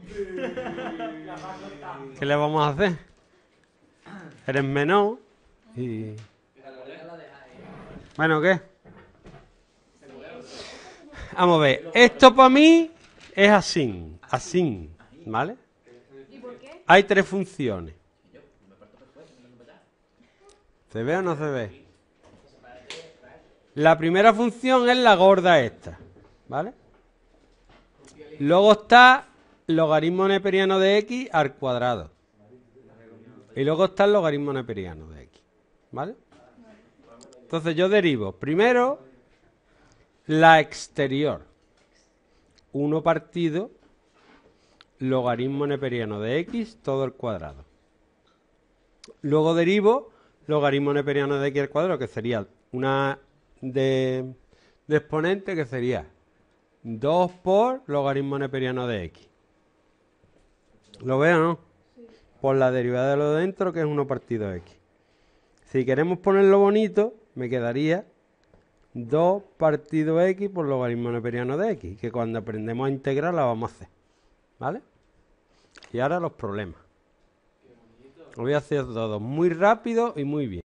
¿Qué le vamos a hacer? Eres menor y... Bueno, ¿qué? Vamos a ver. Esto para mí es así. Así, ¿vale? ¿Y por qué? Hay tres funciones. ¿Se ve o no se ve? La primera función es la gorda esta, ¿vale? Luego está logaritmo neperiano de x al cuadrado. Y luego está el logaritmo neperiano de x, ¿vale? Entonces yo derivo primero la exterior. 1 partido logaritmo neperiano de x todo al cuadrado. Luego derivo logaritmo neperiano de x al cuadrado, que sería una de exponente, que sería 2 por logaritmo neperiano de x. ¿Lo veo o no? Sí. Por la derivada de lo de dentro, que es 1 partido x. Si queremos ponerlo bonito, me quedaría 2 partido x por logaritmo neperiano de x, que cuando aprendemos a integrar la vamos a hacer, ¿vale? Y ahora los problemas. Lo voy a hacer todo muy rápido y muy bien.